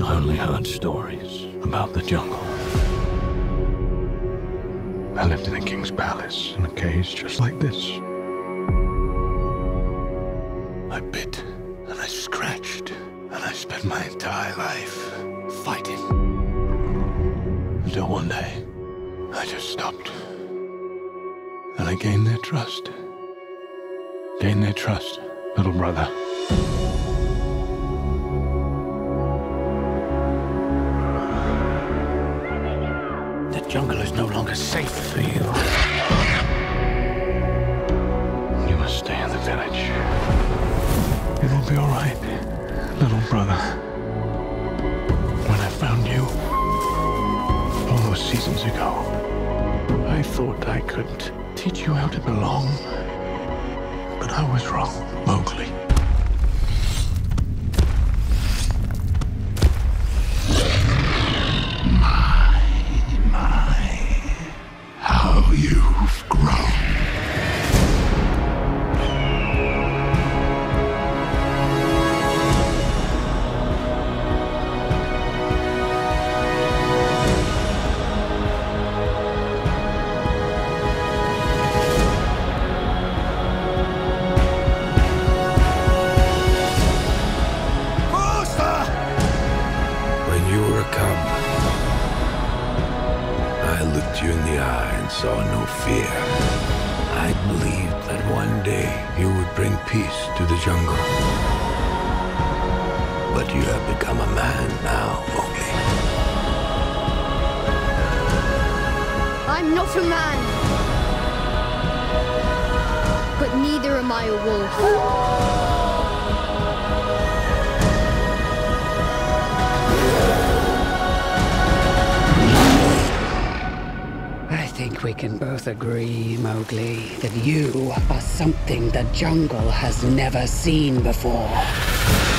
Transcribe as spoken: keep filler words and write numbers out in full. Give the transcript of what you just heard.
I only heard stories about the jungle. I lived in a king's palace in a cage just like this. I bit and I scratched and I spent my entire life fighting. Until one day, I just stopped. And I gained their trust. Gained their trust, little brother. The jungle is no longer safe for you. You must stay in the village. It will be all right, little brother. When I found you, all those seasons ago, I thought I could teach you how to belong. But I was wrong, Mowgli. My, my, how you've grown. You in the eye and saw no fear. I believed that one day you would bring peace to the jungle. But you have become a man now, Mowgli. I'm not a man. But neither am I a wolf. I think we can both agree, Mowgli, that you are something the jungle has never seen before.